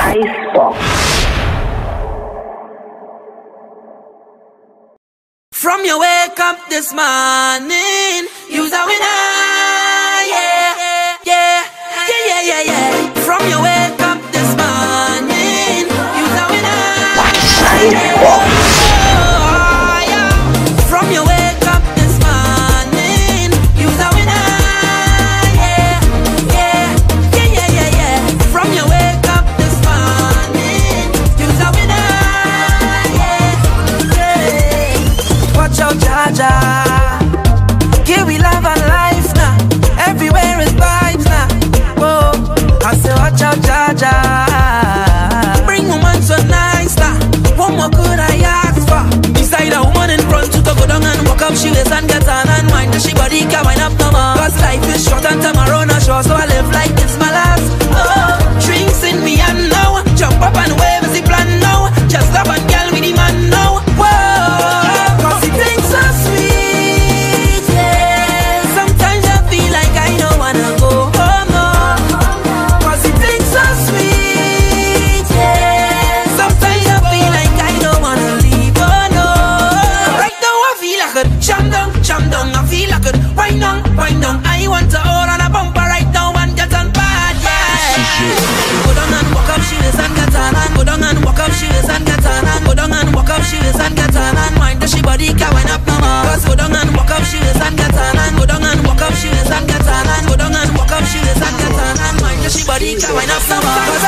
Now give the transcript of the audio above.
Icebox. From your wake up this morning, you's a winner, yeah, yeah, yeah, yeah, yeah, yeah. From your wake up this morning, you's a winner, Icebox. oh, yeah. From your wake up this morning, you's a winner, yeah, yeah, yeah, yeah, yeah, yeah. From your wake up this morning, you's a winner, yeah, yeah. Watch out, Jaja. Give we love and life now. Everywhere is vibes now. Whoa, I say watch out, Jaja. Bring woman so nice now. What more could I ask for? Beside a woman in front to go down and walk up she waist and get on and wind. She body can wind up no more. Cause life is short and tomorrow not sure. So I live like it's my last. Oh, drinks in me and now. Jump up and wave as the plan now. Just love and girl with the man now. Whoa, cause it things so sweet, yeah. Sometimes I feel like I don't wanna go home, no. Cause it things so sweet, yeah. Sometimes I feel like I don't wanna leave, oh no. Right now I feel I could jam down, I feel I could wind down. I want to hold on a bumper right now and get on bad, yeah. Go down and walk up, she is and get on and go down and walk up, she is and get on and go down and walk up, she is and get on and wind. She body can wind up no more. Cause go down and walk up, she is and get on and go down and walk up, she is and get on and go down and walk up, she is and get on and wind. She body can wind up no more.